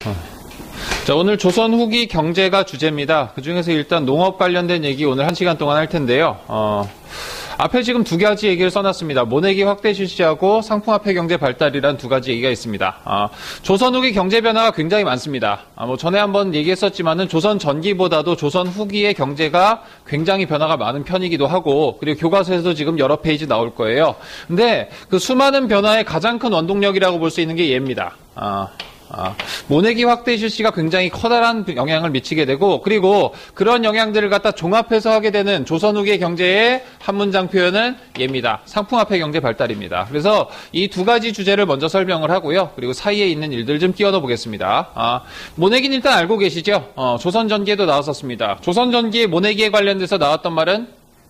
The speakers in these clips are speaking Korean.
자, 오늘 조선 후기 경제가 주제입니다. 그 중에서 일단 농업 관련된 얘기 오늘 1시간 동안 할 텐데요. 앞에 지금 두 가지 얘기를 써놨습니다. 모내기 확대 실시하고 상품화폐 경제 발달이란 두 가지 얘기가 있습니다. 조선 후기 경제 변화가 굉장히 많습니다. 전에 한번 얘기했었지만은 조선 전기보다도 조선 후기의 경제가 굉장히 변화가 많은 편이기도 하고, 그리고 교과서에서도 지금 여러 페이지 나올 거예요. 근데 그 수많은 변화의 가장 큰 원동력이라고 볼 수 있는 게 얘입니다. 모내기 확대 실시가 굉장히 커다란 영향을 미치게 되고, 그리고 그런 영향들을 갖다 종합해서 하게 되는 조선 후기의 경제의 한 문장 표현은 얘입니다. 상품화폐 경제 발달입니다. 그래서 이 두 가지 주제를 먼저 설명을 하고요. 그리고 사이에 있는 일들 좀 끼워 넣어 보겠습니다. 모내기는 일단 알고 계시죠? 조선 전기에도 나왔었습니다. 조선 전기의 모내기에 관련돼서 나왔던 말은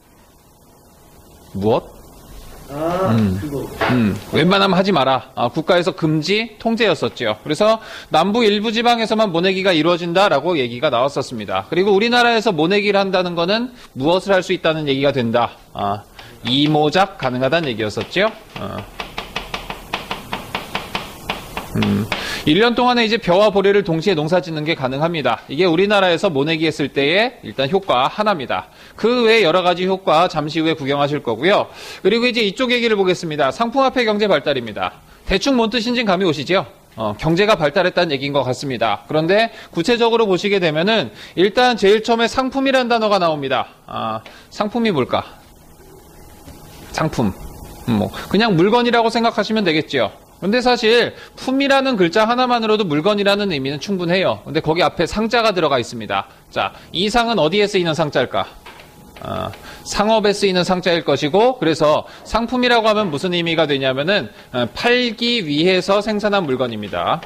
무엇? 그거. 웬만하면 하지 마라. 국가에서 금지 통제였었죠. 그래서 남부 일부 지방에서만 모내기가 이루어진다라고 얘기가 나왔었습니다. 그리고 우리나라에서 모내기를 한다는 거는 무엇을 할 수 있다는 얘기가 된다. 이모작 가능하다는 얘기였었죠. 1년 동안에 이제 벼와 보리를 동시에 농사 짓는 게 가능합니다. 이게 우리나라에서 모내기 했을 때의 일단 효과 하나입니다. 그 외에 여러 가지 효과 잠시 후에 구경하실 거고요. 그리고 이제 이쪽 얘기를 보겠습니다. 상품화폐 경제 발달입니다. 대충 뭔 뜻인지 감이 오시죠? 경제가 발달했다는 얘기인 것 같습니다. 그런데 구체적으로 보시게 되면은 일단 제일 처음에 상품이라는 단어가 나옵니다. 상품이 뭘까? 상품. 그냥 물건이라고 생각하시면 되겠죠. 근데 사실 품이라는 글자 하나만으로도 물건이라는 의미는 충분해요. 근데 거기 앞에 상자가 들어가 있습니다. 자, 이 상은 어디에 쓰이는 상자일까? 상업에 쓰이는 상자일 것이고, 그래서 상품이라고 하면 무슨 의미가 되냐면은 팔기 위해서 생산한 물건입니다.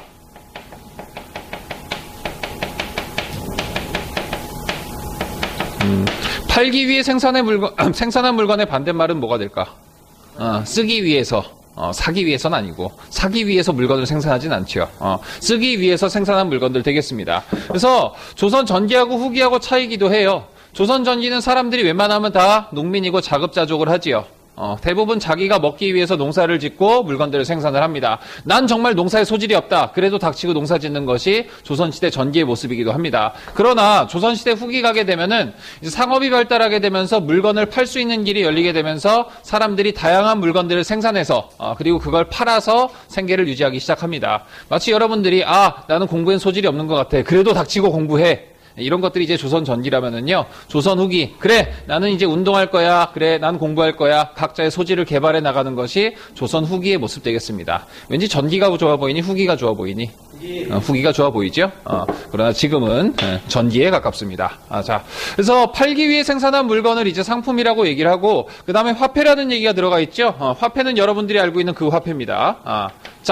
팔기 위해 생산한 물건의 반대말은 뭐가 될까? 쓰기 위해서. 사기 위해서는 아니고, 사기 위해서 물건을 생산하진 않죠. 쓰기 위해서 생산한 물건들 되겠습니다. 그래서 조선 전기하고 후기하고 차이기도 해요. 조선 전기는 사람들이 웬만하면 다 농민이고 자급자족을 하지요. 대부분 자기가 먹기 위해서 농사를 짓고 물건들을 생산을 합니다. 난 정말 농사에 소질이 없다. 그래도 닥치고 농사 짓는 것이 조선시대 전기의 모습이기도 합니다. 그러나 조선시대 후기 가게 되면은 이제 상업이 발달하게 되면서 물건을 팔 수 있는 길이 열리게 되면서 사람들이 다양한 물건들을 생산해서 그리고 그걸 팔아서 생계를 유지하기 시작합니다. 마치 여러분들이 나는 공부엔 소질이 없는 것 같아. 그래도 닥치고 공부해. 이런 것들이 이제 조선 전기라면은요, 조선 후기, 그래, 나는 이제 운동할 거야, 그래, 난 공부할 거야, 각자의 소질을 개발해 나가는 것이 조선 후기의 모습 되겠습니다. 왠지 전기가 좋아 보이니, 후기가 좋아 보이니? 후기가 좋아 보이죠? 그러나 지금은 전기에 가깝습니다. 자, 그래서 팔기 위해 생산한 물건을 이제 상품이라고 얘기를 하고, 그 다음에 화폐라는 얘기가 들어가 있죠? 화폐는 여러분들이 알고 있는 그 화폐입니다.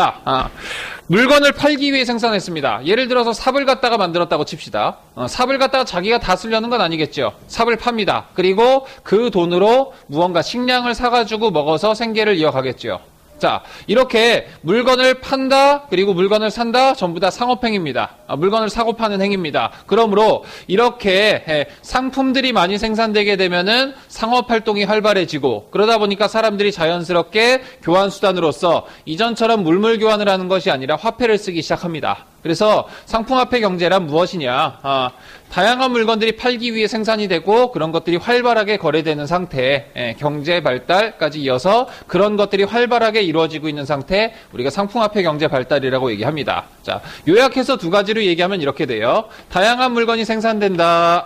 물건을 팔기 위해 생산했습니다. 예를 들어서 삽을 갖다가 만들었다고 칩시다. 삽을 갖다가 자기가 다 쓰려는 건 아니겠죠. 삽을 팝니다. 그리고 그 돈으로 무언가 식량을 사가지고 먹어서 생계를 이어가겠죠. 자, 이렇게 물건을 판다, 그리고 물건을 산다, 전부 다 상업행위입니다. 물건을 사고 파는 행위입니다. 그러므로 이렇게 상품들이 많이 생산되게 되면은 상업활동이 활발해지고, 그러다 보니까 사람들이 자연스럽게 교환수단으로서 이전처럼 물물 교환을 하는 것이 아니라 화폐를 쓰기 시작합니다. 그래서 상품화폐 경제란 무엇이냐? 다양한 물건들이 팔기 위해 생산이 되고 그런 것들이 활발하게 거래되는 상태, 경제 발달까지 이어서 그런 것들이 활발하게 이루어지고 있는 상태, 우리가 상품화폐 경제 발달이라고 얘기합니다. 자, 요약해서 두 가지로 얘기하면 이렇게 돼요. 다양한 물건이 생산된다.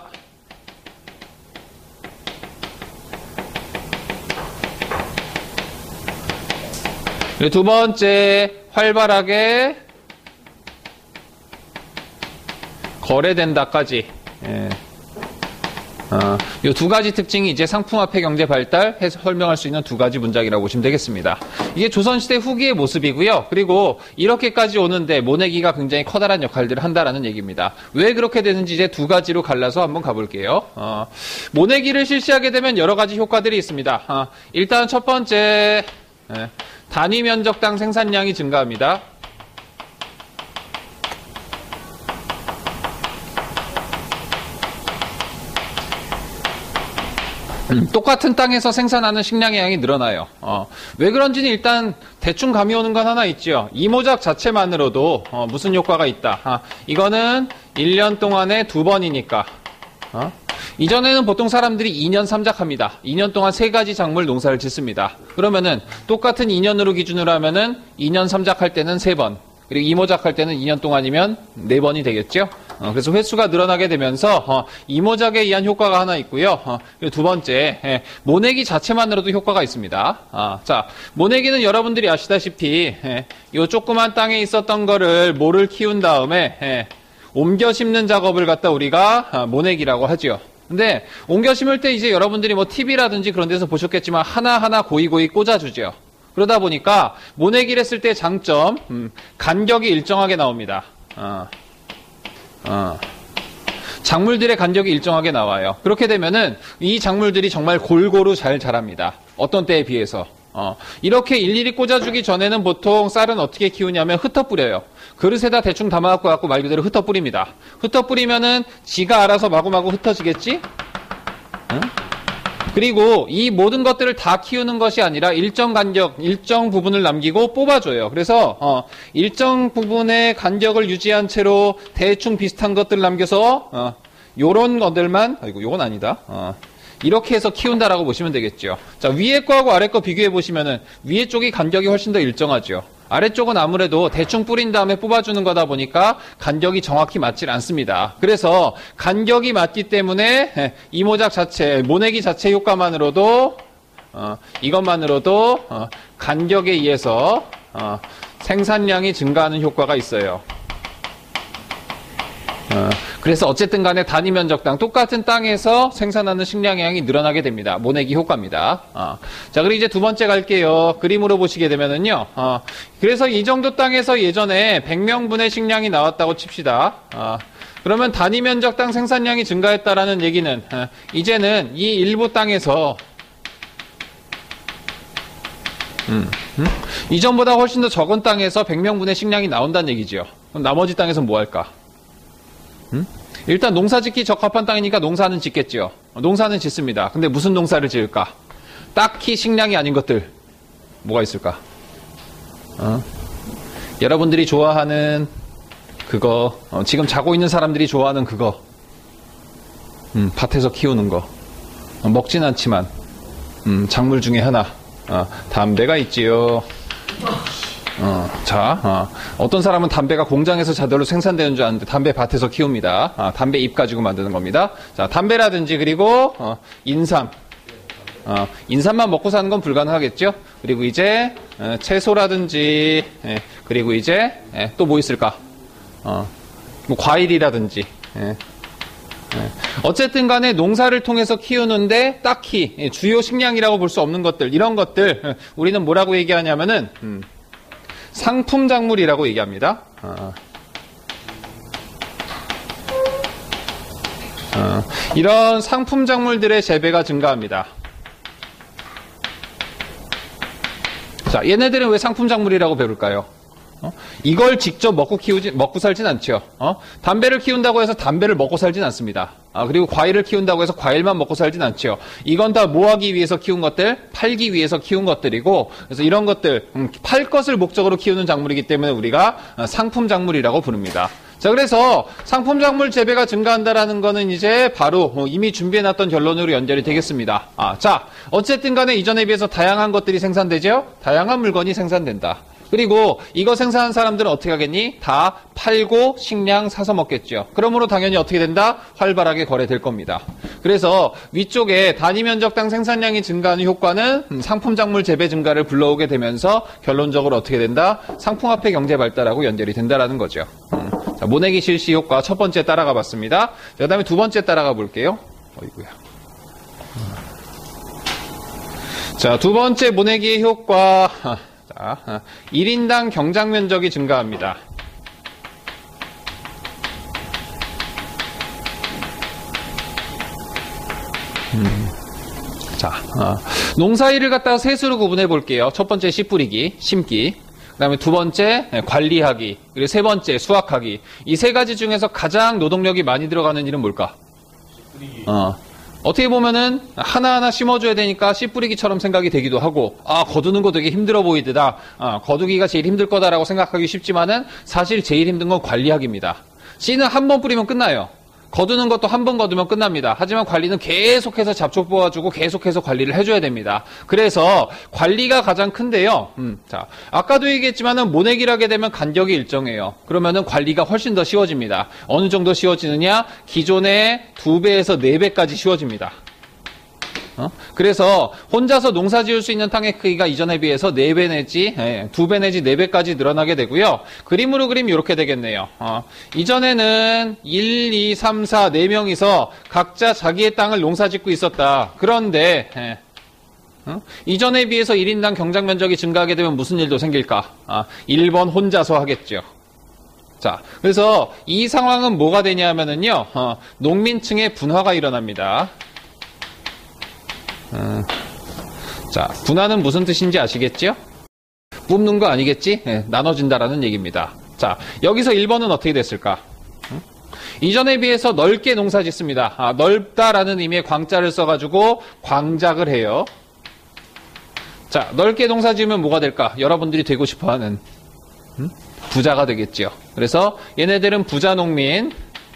두 번째, 활발하게 거래된다까지. 이 두 가지 특징이 이제 상품화폐 경제 발달 해서 설명할 수 있는 두 가지 문장이라고 보시면 되겠습니다. 이게 조선시대 후기의 모습이고요. 그리고 이렇게까지 오는데 모내기가 굉장히 커다란 역할들을 한다라는 얘기입니다. 왜 그렇게 되는지 이제 두 가지로 갈라서 한번 가볼게요. 모내기를 실시하게 되면 여러 가지 효과들이 있습니다. 일단 첫 번째, 단위 면적당 생산량이 증가합니다. 똑같은 땅에서 생산하는 식량의 양이 늘어나요. 왜 그런지는 일단 대충 감이 오는 건 하나 있죠. 이모작 자체만으로도 무슨 효과가 있다. 이거는 1년 동안에 2번이니까. 이전에는 보통 사람들이 2년 3작합니다. 2년 동안 3가지 작물 농사를 짓습니다. 그러면은 똑같은 2년으로 기준으로 하면은 2년 3작할 때는 3번. 그리고 이모작할 때는 2년 동안이면 4번이 되겠죠. 그래서 횟수가 늘어나게 되면서 이모작에 의한 효과가 하나 있고요. 그리고 두 번째, 모내기 자체만으로도 효과가 있습니다. 자, 모내기는 여러분들이 아시다시피 이 조그만 땅에 있었던 거를 모를 키운 다음에 옮겨 심는 작업을 갖다 우리가 모내기라고 하죠. 근데 옮겨 심을 때 이제 여러분들이 뭐 TV라든지 그런 데서 보셨겠지만 하나하나 고이고이 꽂아주죠. 그러다 보니까 모내기를 했을 때 장점, 간격이 일정하게 나옵니다. 작물들의 간격이 일정하게 나와요. 그렇게 되면은 이 작물들이 정말 골고루 잘 자랍니다. 어떤 때에 비해서. 이렇게 일일이 꽂아주기 전에는 보통 쌀은 어떻게 키우냐면 흩어 뿌려요. 그릇에다 대충 담아갖고 말 그대로 흩어 뿌립니다. 흩어 뿌리면은 지가 알아서 마구마구 흩어지겠지? 응? 그리고 이 모든 것들을 다 키우는 것이 아니라 일정 간격, 일정 부분을 남기고 뽑아줘요. 그래서 일정 부분의 간격을 유지한 채로 대충 비슷한 것들을 남겨서 요런 것들만, 아이고 요건 아니다. 이렇게 해서 키운다라고 보시면 되겠죠. 자, 위에 거하고 아래 거 비교해 보시면은 위에 쪽이 간격이 훨씬 더 일정하죠. 아래쪽은 아무래도 대충 뿌린 다음에 뽑아주는 거다 보니까 간격이 정확히 맞질 않습니다. 그래서 간격이 맞기 때문에 이모작 자체, 모내기 자체 효과만으로도 이것만으로도 간격에 의해서 생산량이 증가하는 효과가 있어요. 그래서 어쨌든 간에 단위 면적당 똑같은 땅에서 생산하는 식량의 양이 늘어나게 됩니다. 모내기 효과입니다. 자, 그리고 이제 두 번째 갈게요. 그림으로 보시게 되면은요. 그래서 이 정도 땅에서 예전에 100명분의 식량이 나왔다고 칩시다. 그러면 단위 면적당 생산량이 증가했다라는 얘기는 이제는 이 일부 땅에서 이전보다 훨씬 더 적은 땅에서 100명분의 식량이 나온다는 얘기죠. 그럼 나머지 땅에서 뭐 할까? 일단 농사 짓기 적합한 땅이니까 농사는 짓겠죠. 농사는 짓습니다. 근데 무슨 농사를 지을까? 딱히 식량이 아닌 것들 뭐가 있을까? 여러분들이 좋아하는 그거, 지금 자고 있는 사람들이 좋아하는 그거, 밭에서 키우는 거, 먹진 않지만 작물 중에 하나, 담배가 있지요. 어떤 사람은 담배가 공장에서 자대로 생산되는 줄 아는데 담배 밭에서 키웁니다. 담배 잎 가지고 만드는 겁니다. 자, 담배라든지 그리고 인삼. 인삼만 먹고 사는 건 불가능하겠죠. 그리고 이제 채소라든지 그리고 이제 또 뭐 있을까? 뭐 과일이라든지. 어쨌든 간에 농사를 통해서 키우는데 딱히 주요 식량이라고 볼 수 없는 것들, 이런 것들 우리는 뭐라고 얘기하냐면은 상품 작물이라고 얘기합니다. 이런 상품 작물들의 재배가 증가합니다. 자, 얘네들은 왜 상품 작물이라고 배울까요? 이걸 직접 먹고 살진 않죠. 담배를 키운다고 해서 담배를 먹고 살진 않습니다. 그리고 과일을 키운다고 해서 과일만 먹고 살진 않죠. 이건 다 뭐 하기 위해서 키운 것들, 팔기 위해서 키운 것들이고, 그래서 이런 것들, 팔 것을 목적으로 키우는 작물이기 때문에 우리가 상품 작물이라고 부릅니다. 자, 그래서 상품 작물 재배가 증가한다라는 거는 이제 바로 이미 준비해놨던 결론으로 연결이 되겠습니다. 자, 어쨌든 간에 이전에 비해서 다양한 것들이 생산되죠? 다양한 물건이 생산된다. 그리고 이거 생산한 사람들은 어떻게 하겠니? 다 팔고 식량 사서 먹겠죠. 그러므로 당연히 어떻게 된다? 활발하게 거래될 겁니다. 그래서 위쪽에 단위 면적당 생산량이 증가하는 효과는 상품작물 재배 증가를 불러오게 되면서 결론적으로 어떻게 된다? 상품화폐 경제 발달하고 연결이 된다라는 거죠. 자, 모내기 실시 효과 첫 번째 따라가 봤습니다. 그 다음에 두 번째 따라가 볼게요. 어이구야. 자, 두 번째 모내기의 효과. 1인당 경작 면적이 증가합니다. 자, 농사일을 갖다가 셋으로 구분해 볼게요. 첫 번째 씨 뿌리기, 심기. 그 다음에 두 번째 관리하기. 그리고 세 번째 수확하기. 이 세 가지 중에서 가장 노동력이 많이 들어가는 일은 뭘까? 어떻게 보면은 하나하나 심어줘야 되니까 씨 뿌리기처럼 생각이 되기도 하고, 거두는 거 되게 힘들어 보이더라. 거두기가 제일 힘들 거다라고 생각하기 쉽지만은 사실 제일 힘든 건 관리하기입니다. 씨는 한 번 뿌리면 끝나요. 거두는 것도 한 번 거두면 끝납니다. 하지만 관리는 계속해서 잡초 뽑아주고 계속해서 관리를 해줘야 됩니다. 그래서 관리가 가장 큰데요. 자, 아까도 얘기했지만은 모내기를 하게 되면 간격이 일정해요. 그러면은 관리가 훨씬 더 쉬워집니다. 어느 정도 쉬워지느냐? 기존의 2배에서 4배까지 쉬워집니다. 그래서 혼자서 농사 지을 수 있는 땅의 크기가 이전에 비해서 4배 내지 2배 내지 4배까지 늘어나게 되고요. 그림으로 그리면 이렇게 되겠네요. 이전에는 1, 2, 3, 4, 4명이서 각자 자기의 땅을 농사 짓고 있었다. 그런데 이전에 비해서 1인당 경작 면적이 증가하게 되면 무슨 일도 생길까? 1번 혼자서 하겠죠. 자, 그래서 이 상황은 뭐가 되냐면은요, 농민층의 분화가 일어납니다. 자, 분화는 무슨 뜻인지 아시겠죠? 뽑는 거 아니겠지? 나눠진다라는 얘기입니다. 자, 여기서 1번은 어떻게 됐을까? 이전에 비해서 넓게 농사 짓습니다. 넓다라는 의미의 광자를 써가지고 광작을 해요. 자, 넓게 농사 지으면 뭐가 될까? 여러분들이 되고 싶어하는 부자가 되겠죠. 그래서 얘네들은 부자 농민,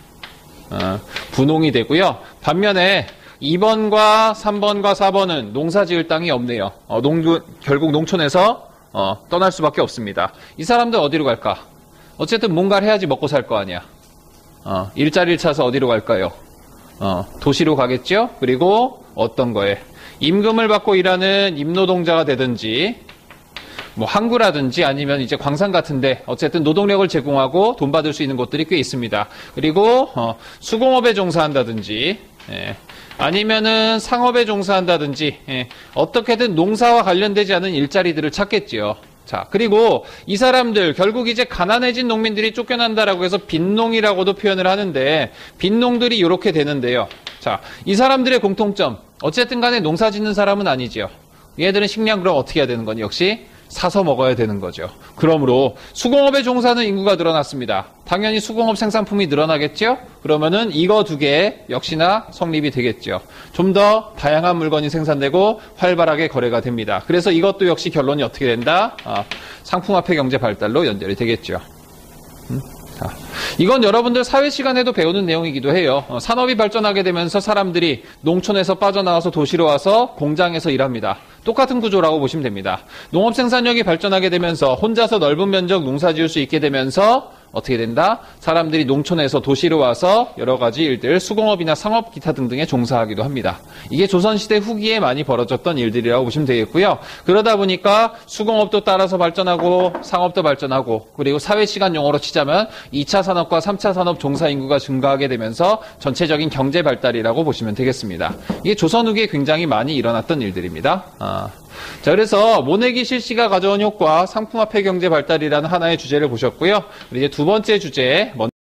분홍이 되고요. 반면에 2번과 3번과 4번은 농사 지을 땅이 없네요. 결국 농촌에서 떠날 수밖에 없습니다. 이 사람들 어디로 갈까? 어쨌든 뭔가를 해야지 먹고 살 거 아니야. 일자리를 찾아서 어디로 갈까요? 도시로 가겠죠? 그리고 어떤 거에? 임금을 받고 일하는 임노동자가 되든지, 뭐 항구라든지 아니면 이제 광산 같은데 어쨌든 노동력을 제공하고 돈 받을 수 있는 곳들이 꽤 있습니다. 그리고 수공업에 종사한다든지, 아니면은 상업에 종사한다든지, 어떻게든 농사와 관련되지 않은 일자리들을 찾겠지요. 자, 그리고 이 사람들 결국 이제 가난해진 농민들이 쫓겨난다라고 해서 빈농이라고도 표현을 하는데, 빈농들이 이렇게 되는데요. 자, 이 사람들의 공통점, 어쨌든 간에 농사 짓는 사람은 아니죠. 얘들은 식량 그럼 어떻게 해야 되는 거니? 역시 사서 먹어야 되는 거죠. 그러므로 수공업에 종사하는 인구가 늘어났습니다. 당연히 수공업 생산품이 늘어나겠죠? 그러면은 이거 2개 역시나 성립이 되겠죠. 좀 더 다양한 물건이 생산되고 활발하게 거래가 됩니다. 그래서 이것도 역시 결론이 어떻게 된다? 상품화폐 경제 발달로 연결이 되겠죠. 자, 이건 여러분들 사회 시간에도 배우는 내용이기도 해요. 산업이 발전하게 되면서 사람들이 농촌에서 빠져나와서 도시로 와서 공장에서 일합니다. 똑같은 구조라고 보시면 됩니다. 농업 생산력이 발전하게 되면서 혼자서 넓은 면적 농사 지을 수 있게 되면서 어떻게 된다? 사람들이 농촌에서 도시로 와서 여러 가지 일들, 수공업이나 상업 기타 등등에 종사하기도 합니다. 이게 조선시대 후기에 많이 벌어졌던 일들이라고 보시면 되겠고요. 그러다 보니까 수공업도 따라서 발전하고 상업도 발전하고, 그리고 사회시간 용어로 치자면 2차 산업과 3차 산업 종사 인구가 증가하게 되면서 전체적인 경제 발달이라고 보시면 되겠습니다. 이게 조선 후기에 굉장히 많이 일어났던 일들입니다. 자, 그래서 모내기 실시가 가져온 효과, 상품화폐 경제 발달이라는 하나의 주제를 보셨고요. 이제 두 번째 주제,